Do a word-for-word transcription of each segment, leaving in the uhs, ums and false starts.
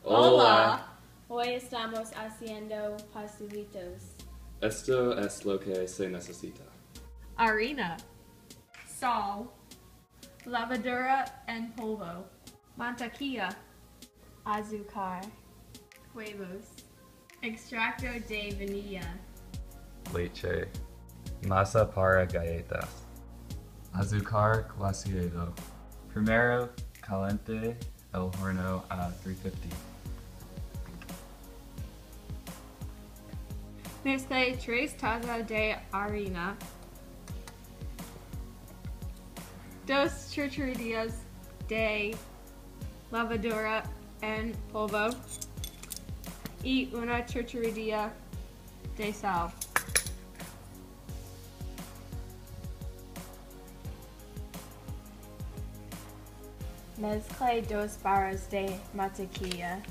Hola. Hoy estamos haciendo pastelitos. Esto es lo que se necesita. Harina, sal, levadura en polvo, mantequilla, Azúcar. huevos, extracto de vainilla, leche, masa para galletas, azúcar glaseado. Primero caliente el horno a trescientos cincuenta. mezcle tres tazas de harina, dos cucharadas de levadura en polvo y una cucharadilla de sal. Mezcle dos barras de mantequilla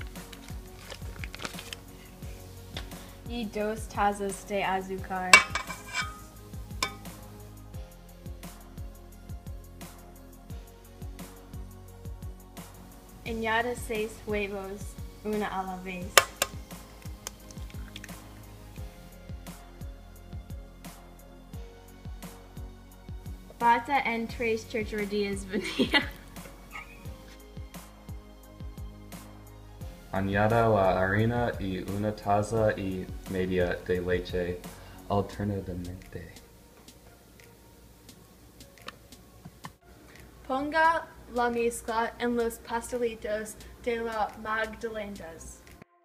y dos tazas de azúcar. Añade seis huevos, una a la vez. Bata en tres cucharadillas vainilla. Añada la harina y una taza y media de leche alternadamente. Ponga la mezcla en los pastelitos de las magdalenas.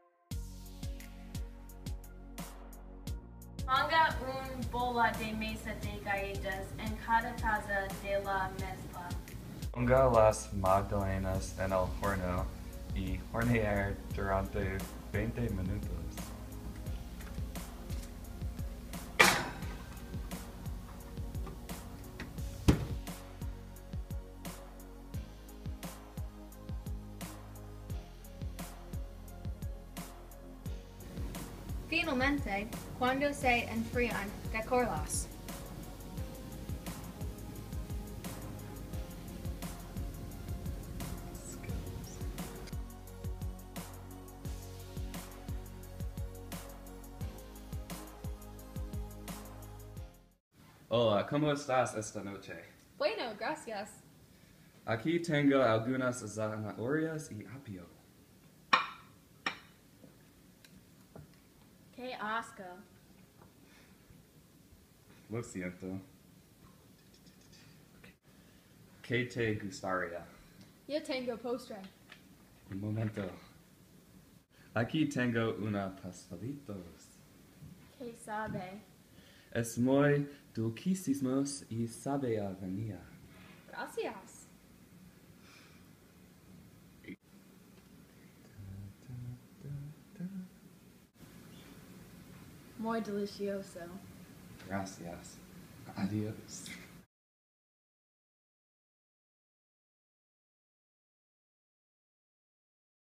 Ponga una bola de masa de galletas en cada taza de la mezcla. Ponga las magdalenas en el horno y hornear durante veinte minutos. Finalmente, cuando se enfrían, decóralas. Hola, ¿cómo estás esta noche? Bueno, gracias. Aquí tengo algunas zanahorias y apio. Qué asco. Lo siento. ¿Qué te gustaría? Yo tengo postre. Un momento. Aquí tengo una pastelitos. ¿Qué sabe? Es muy dulcísimos y sabe a vainilla. Gracias. Muy delicioso. Gracias. Adiós.